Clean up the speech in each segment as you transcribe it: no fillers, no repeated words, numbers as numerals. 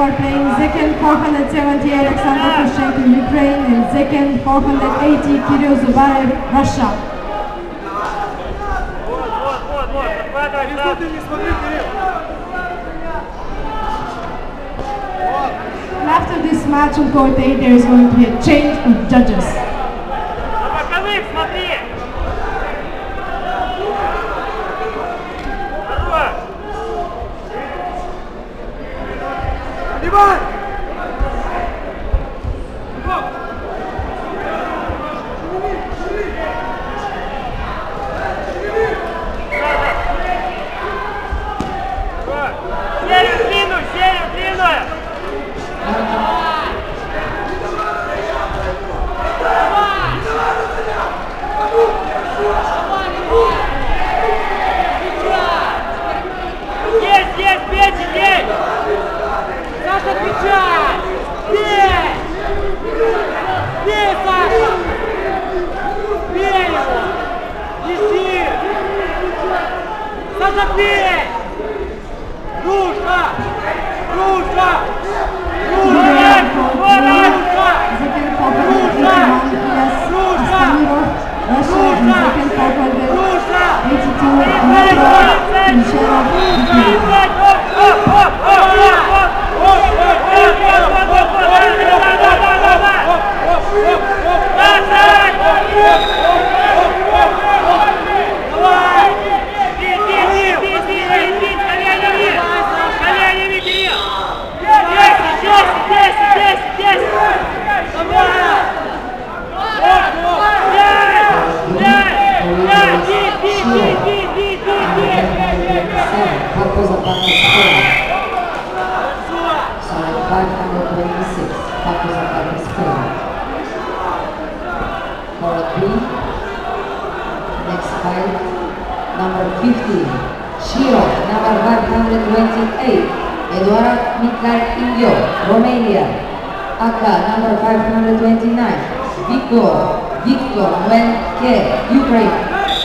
are playing second 470 Alexander Kushenko, Ukraine, and second 480 Kirill Zubarev, Russia. And after this match on court 8, there is going to be a change of judges. Next fight, number 50, Shiro, number 528, Eduard Mikhailov, Romania. Aka, number 529, Victor Wenke, Ukraine.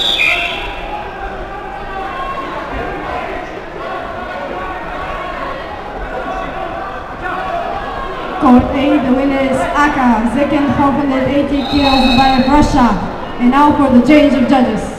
Court 8, the winner is Aka, second 480 Kirill Zubarev, Russia. And now for the change of judges.